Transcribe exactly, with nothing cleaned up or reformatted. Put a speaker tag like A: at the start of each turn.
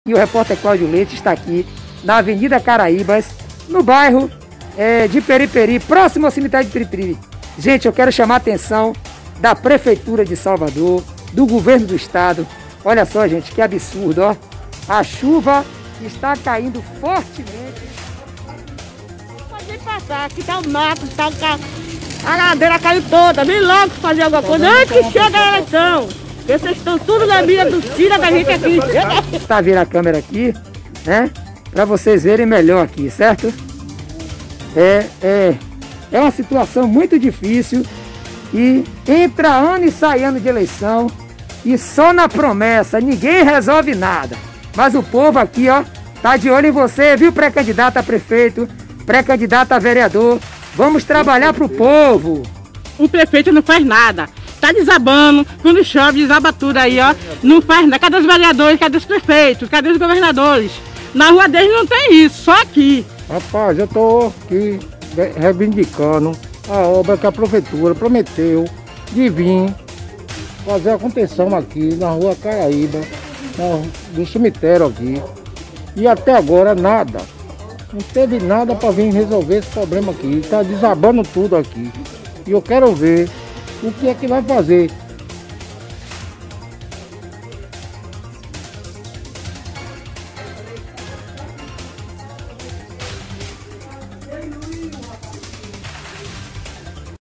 A: E o repórter Cláudio Leite está aqui na Avenida Caraíbas, no bairro é, de Periperi, próximo ao cemitério de Periperi. Gente, eu quero chamar a atenção da Prefeitura de Salvador, do Governo do Estado. Olha só, gente, que absurdo, ó. A chuva está caindo fortemente.
B: Pode passar, aqui tá o mato, tá o carro. A ladeira caiu toda, vem logo fazer alguma coisa antes que chegue a eleição. Porque vocês estão tudo na mira do tira da gente aqui.
A: Tá vendo a câmera aqui, né? Para vocês verem melhor aqui, certo? É, é, é uma situação muito difícil e entra ano e sai ano de eleição e só na promessa, ninguém resolve nada. Mas o povo aqui, ó, tá de olho em você, viu, pré-candidato a prefeito, pré-candidato a vereador. Vamos trabalhar pro povo.
B: O prefeito não faz nada. Tá desabando, quando chove, desaba tudo aí, ó. Não faz nada. Cadê os vereadores? Cadê os prefeitos? Cadê os governadores? Na rua deles não tem isso, só aqui.
C: Rapaz, eu tô aqui reivindicando a obra que a prefeitura prometeu de vir fazer a contenção aqui na rua Caraíba, no cemitério aqui. E até agora nada. Não teve nada para vir resolver esse problema aqui. Tá desabando tudo aqui. E eu quero ver o que é que vai fazer